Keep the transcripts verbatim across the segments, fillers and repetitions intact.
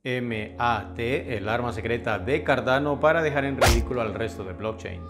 M A T, el arma secreta de Cardano para dejar en ridículo al resto de blockchains.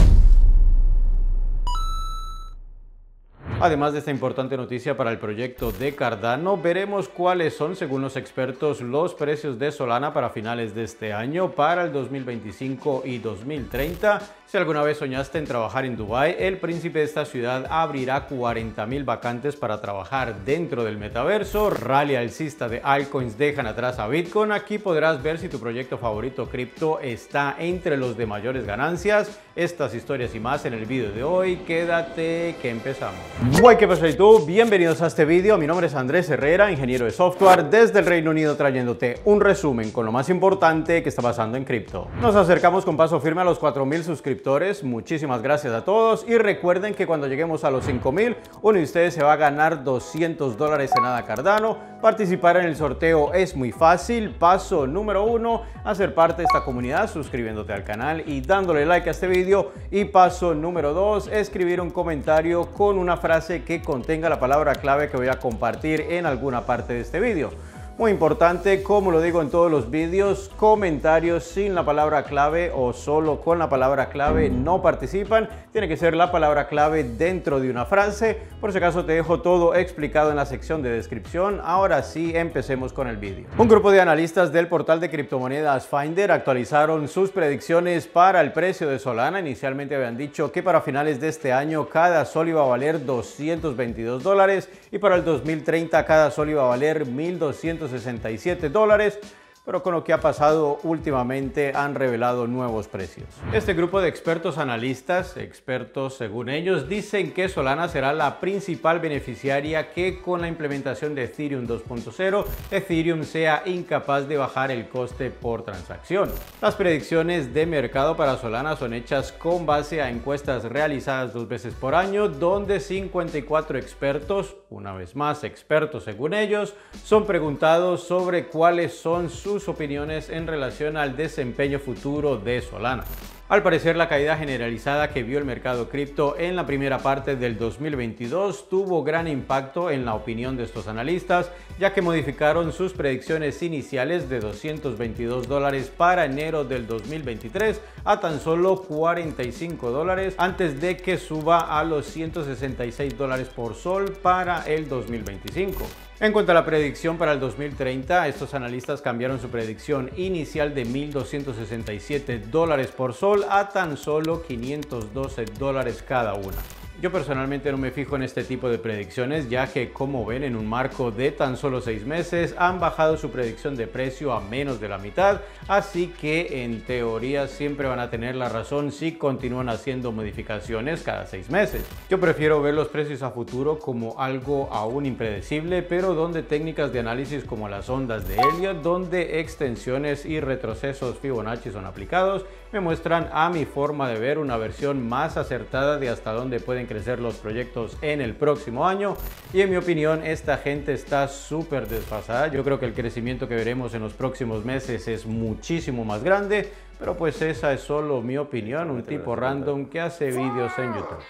Además de esta importante noticia para el proyecto de Cardano, veremos cuáles son, según los expertos, los precios de Solana para finales de este año, para el dos mil veinticinco y dos mil treinta. Si alguna vez soñaste en trabajar en Dubái, el príncipe de esta ciudad abrirá cuarenta mil vacantes para trabajar dentro del metaverso. Rally alcista de altcoins dejan atrás a Bitcoin. Aquí podrás ver si tu proyecto favorito cripto está entre los de mayores ganancias. Estas historias y más en el vídeo de hoy. Quédate que empezamos. Muy ¿qué pasa YouTube? Bienvenidos a este vídeo. Mi nombre es Andrés Herrera, ingeniero de software desde el Reino Unido, trayéndote un resumen con lo más importante que está pasando en cripto. Nos acercamos con paso firme a los cuatro mil suscriptores. Muchísimas gracias a todos y recuerden que cuando lleguemos a los cinco mil, uno de ustedes se va a ganar doscientos dólares en ADA Cardano. Participar en el sorteo es muy fácil. Paso número uno, hacer parte de esta comunidad suscribiéndote al canal y dándole like a este vídeo. Y paso número dos, escribir un comentario con una frase que contenga la palabra clave que voy a compartir en alguna parte de este vídeo. Muy importante, como lo digo en todos los vídeos, comentarios sin la palabra clave o solo con la palabra clave no participan. Tiene que ser la palabra clave dentro de una frase. Por si acaso te dejo todo explicado en la sección de descripción. Ahora sí, empecemos con el vídeo. Un grupo de analistas del portal de criptomonedas Finder actualizaron sus predicciones para el precio de Solana. Inicialmente habían dicho que para finales de este año cada sol iba a valer doscientos veintidós dólares y para el dos mil treinta cada sol iba a valer mil doscientos sesenta y siete dólares, pero con lo que ha pasado últimamente han revelado nuevos precios. Este grupo de expertos analistas, expertos según ellos, dicen que Solana será la principal beneficiaria que con la implementación de Ethereum dos punto cero, Ethereum sea incapaz de bajar el coste por transacción. Las predicciones de mercado para Solana son hechas con base a encuestas realizadas dos veces por año, donde cincuenta y cuatro expertos, una vez más expertos según ellos, son preguntados sobre cuáles son sus opiniones en relación al desempeño futuro de Solana. Al parecer, la caída generalizada que vio el mercado cripto en la primera parte del dos mil veintidós tuvo gran impacto en la opinión de estos analistas, ya que modificaron sus predicciones iniciales de doscientos veintidós dólares para enero del dos mil veintitrés a tan solo cuarenta y cinco dólares antes de que suba a los ciento sesenta y seis dólares por sol para el dos mil veinticinco. En cuanto a la predicción para el dos mil treinta, estos analistas cambiaron su predicción inicial de mil doscientos sesenta y siete dólares por sol a tan solo quinientos doce dólares cada una. Yo personalmente no me fijo en este tipo de predicciones, ya que, como ven, en un marco de tan solo seis meses han bajado su predicción de precio a menos de la mitad, así que en teoría siempre van a tener la razón si continúan haciendo modificaciones cada seis meses. Yo prefiero ver los precios a futuro como algo aún impredecible, pero donde técnicas de análisis como las ondas de Elliott, donde extensiones y retrocesos Fibonacci son aplicados, me muestran a mi forma de ver una versión más acertada de hasta dónde pueden crecer los proyectos en el próximo año. Y en mi opinión, esta gente está súper desfasada. Yo creo que el crecimiento que veremos en los próximos meses es muchísimo más grande, pero pues esa es solo mi opinión, un tipo random que hace vídeos en YouTube.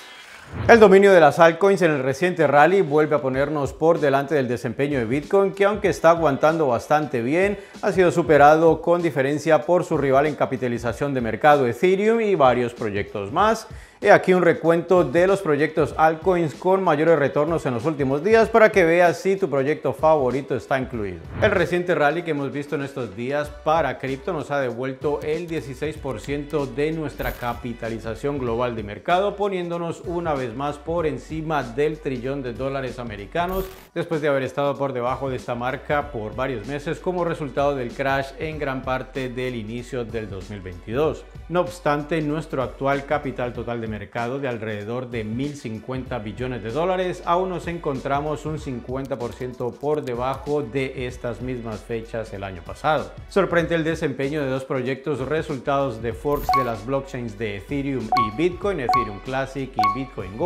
El dominio de las altcoins en el reciente rally vuelve a ponernos por delante del desempeño de Bitcoin, que aunque está aguantando bastante bien, ha sido superado con diferencia por su rival en capitalización de mercado Ethereum y varios proyectos más. He aquí un recuento de los proyectos altcoins con mayores retornos en los últimos días para que veas si tu proyecto favorito está incluido. El reciente rally que hemos visto en estos días para cripto nos ha devuelto el dieciséis por ciento de nuestra capitalización global de mercado, poniéndonos una vez más por encima del trillón de dólares americanos, después de haber estado por debajo de esta marca por varios meses como resultado del crash en gran parte del inicio del dos mil veintidós. No obstante, nuestro actual capital total de mercado de alrededor de mil cincuenta billones de dólares, aún nos encontramos un cincuenta por ciento por debajo de estas mismas fechas el año pasado. Sorprende el desempeño de dos proyectos resultados de forks de las blockchains de Ethereum y Bitcoin, Ethereum Classic y Bitcoin Gold,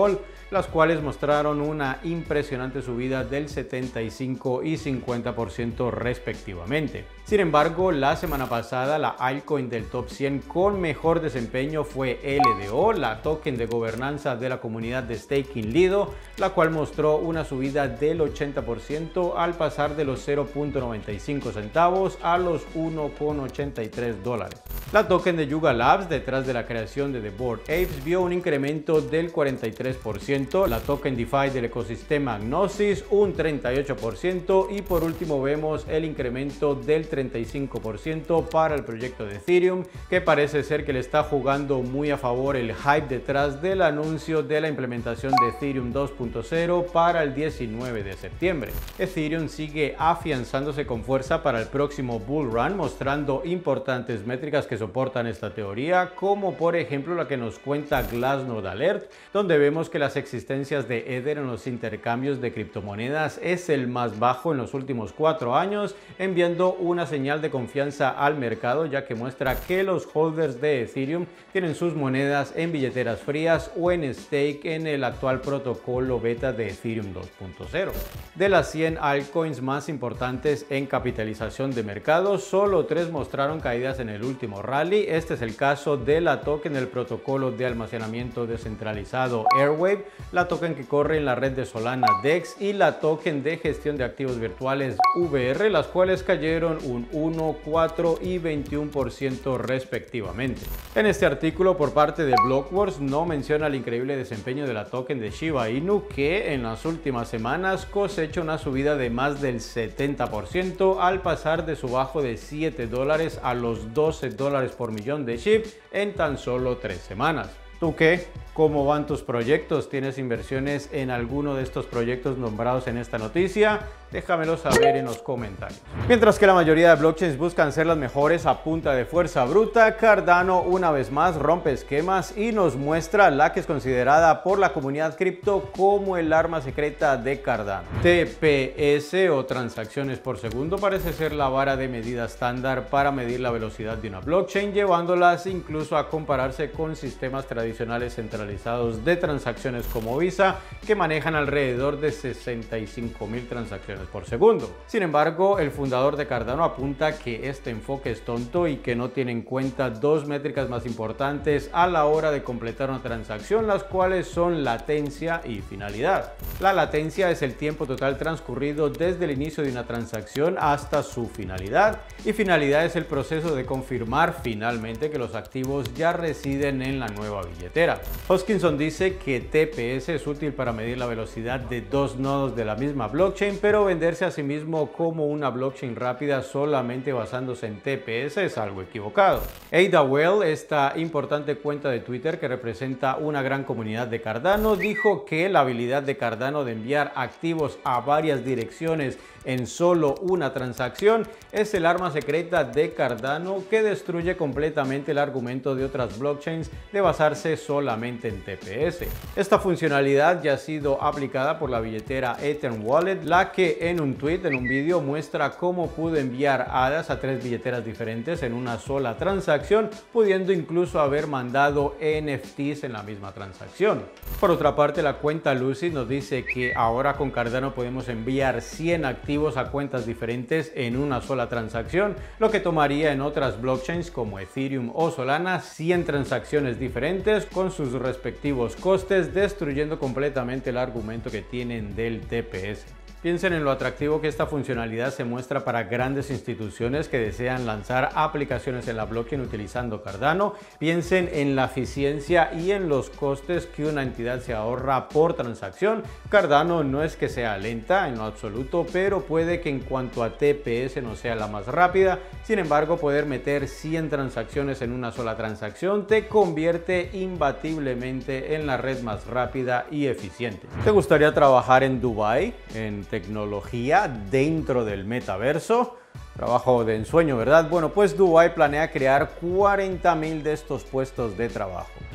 las cuales mostraron una impresionante subida del setenta y cinco y cincuenta por ciento respectivamente. Sin embargo, la semana pasada la altcoin del top cien con mejor desempeño fue L D O, la token de gobernanza de la comunidad de staking Lido, la cual mostró una subida del ochenta por ciento al pasar de los cero punto noventa y cinco centavos a los uno punto ochenta y tres dólares. La token de Yuga Labs, detrás de la creación de The Bored Apes, vio un incremento del cuarenta y tres por ciento, la token DeFi del ecosistema Gnosis un treinta y ocho por ciento y por último vemos el incremento del treinta y cinco por ciento para el proyecto de Ethereum, que parece ser que le está jugando muy a favor el hype detrás del anuncio de la implementación de Ethereum dos punto cero para el diecinueve de septiembre. Ethereum sigue afianzándose con fuerza para el próximo bull run, mostrando importantes métricas que soportan esta teoría, como por ejemplo la que nos cuenta Glassnode Alert, donde vemos que las existencias de Ether en los intercambios de criptomonedas es el más bajo en los últimos cuatro años, enviando una señal de confianza al mercado, ya que muestra que los holders de Ethereum tienen sus monedas en billeteras frías o en stake en el actual protocolo beta de Ethereum dos punto cero. De las cien altcoins más importantes en capitalización de mercado, solo tres mostraron caídas en el último rally. Este es el caso de la token del protocolo de almacenamiento descentralizado Airwave, la token que corre en la red de Solana DEX y la token de gestión de activos virtuales V R, las cuales cayeron un uno, cuatro y veintiuno por ciento respectivamente. En este artículo por parte de Blockworks no menciona el increíble desempeño de la token de Shiba Inu, que en las últimas semanas cosecha una subida de más del setenta por ciento al pasar de su bajo de siete dólares a los doce dólares por millón de S H I B en tan solo tres semanas. ¿Tú qué? ¿Cómo van tus proyectos? ¿Tienes inversiones en alguno de estos proyectos nombrados en esta noticia? Déjamelo saber en los comentarios. Mientras que la mayoría de blockchains buscan ser las mejores a punta de fuerza bruta, Cardano una vez más rompe esquemas y nos muestra la que es considerada por la comunidad cripto como el arma secreta de Cardano. T P S o transacciones por segundo parece ser la vara de medida estándar para medir la velocidad de una blockchain, llevándolas incluso a compararse con sistemas tradicionales centralizados de transacciones como Visa, que manejan alrededor de sesenta y cinco mil transacciones por segundo. Sin embargo, el fundador de Cardano apunta que este enfoque es tonto y que no tiene en cuenta dos métricas más importantes a la hora de completar una transacción, las cuales son latencia y finalidad. La latencia es el tiempo total transcurrido desde el inicio de una transacción hasta su finalidad, y finalidad es el proceso de confirmar finalmente que los activos ya residen en la nueva billetera. Hoskinson dice que T P S es útil para medir la velocidad de dos nodos de la misma blockchain, pero venderse a sí mismo como una blockchain rápida solamente basándose en T P S es algo equivocado. Ada Well, esta importante cuenta de Twitter que representa una gran comunidad de Cardano, dijo que la habilidad de Cardano de enviar activos a varias direcciones en solo una transacción es el arma secreta de Cardano, que destruye completamente el argumento de otras blockchains de basarse solamente en T P S. Esta funcionalidad ya ha sido aplicada por la billetera Ether Wallet, la que en un tweet, en un vídeo, muestra cómo pudo enviar hadas a tres billeteras diferentes en una sola transacción, pudiendo incluso haber mandado N F Ts en la misma transacción. Por otra parte, la cuenta Lucid nos dice que ahora con Cardano podemos enviar cien activos a cuentas diferentes en una sola transacción, lo que tomaría en otras blockchains como Ethereum o Solana cien transacciones diferentes con sus respectivos costes, destruyendo completamente el argumento que tienen del T P S. Piensen en lo atractivo que esta funcionalidad se muestra para grandes instituciones que desean lanzar aplicaciones en la blockchain utilizando Cardano. Piensen en la eficiencia y en los costes que una entidad se ahorra por transacción. Cardano no es que sea lenta en lo absoluto, pero puede que en cuanto a T P S no sea la más rápida. Sin embargo, poder meter cien transacciones en una sola transacción te convierte imbatiblemente en la red más rápida y eficiente. ¿Te gustaría trabajar en Dubái, en tecnología dentro del metaverso? Trabajo de ensueño, ¿verdad? Bueno, pues Dubái planea crear cuarenta mil de estos puestos de trabajo.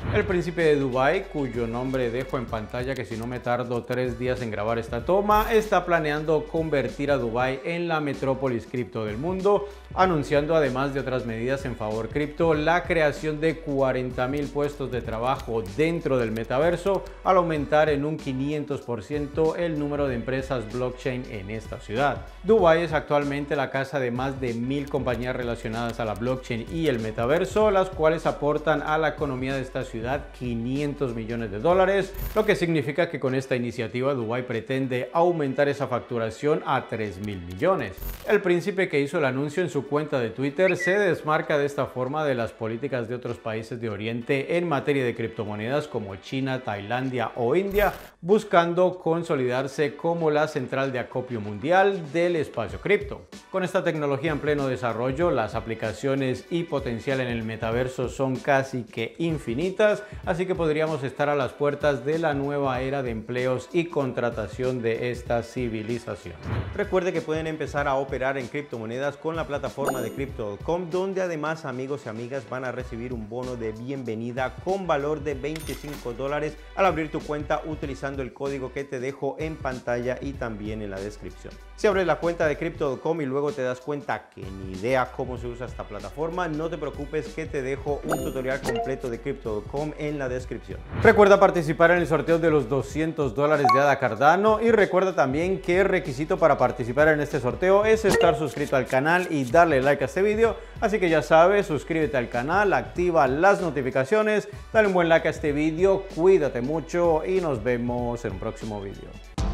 El príncipe de Dubái, cuyo nombre dejo en pantalla que si no me tardo tres días en grabar esta toma, está planeando convertir a Dubái en la metrópolis cripto del mundo, anunciando además de otras medidas en favor cripto, la creación de cuarenta mil puestos de trabajo dentro del metaverso, al aumentar en un quinientos por ciento el número de empresas blockchain en esta ciudad. Dubái es actualmente la casa de más de mil compañías relacionadas a la blockchain y el metaverso, las cuales aportan a la economía de esta ciudad quinientos millones de dólares, lo que significa que con esta iniciativa Dubái pretende aumentar esa facturación a tres mil millones. El príncipe, que hizo el anuncio en su cuenta de Twitter, se desmarca de esta forma de las políticas de otros países de Oriente en materia de criptomonedas como China, Tailandia o India, buscando consolidarse como la central de acopio mundial del espacio cripto. Con esta tecnología en pleno desarrollo, las aplicaciones y potencial en el metaverso son casi que infinitas, así que podríamos estar a las puertas de la nueva era de empleos y contratación de esta civilización. Recuerde que pueden empezar a operar en criptomonedas con la plataforma de crypto punto com, donde además, amigos y amigas, van a recibir un bono de bienvenida con valor de veinticinco dólares al abrir tu cuenta utilizando el código que te dejo en pantalla y también en la descripción. Si abres la cuenta de crypto punto com y luego te das cuenta que ni idea cómo se usa esta plataforma, no te preocupes, que te dejo un tutorial completo de crypto punto com en la descripción. Recuerda participar en el sorteo de los doscientos dólares de ADA Cardano, y recuerda también que el requisito para participar en este sorteo es estar suscrito al canal y darle like a este vídeo, así que ya sabes, suscríbete al canal, activa las notificaciones, dale un buen like a este vídeo, cuídate mucho y nos vemos en un próximo vídeo.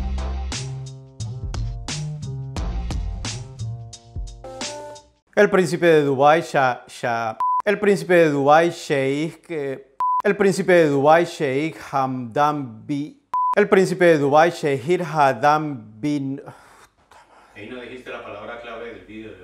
El príncipe de Dubái, Shah, Shah, el príncipe de Dubái, Sheikh, eh, el príncipe de Dubái, Sheikh Hamdan bin, el príncipe de Dubái, Sheikh Hamdan bin. Ahí no dijiste la palabra clave del vídeo.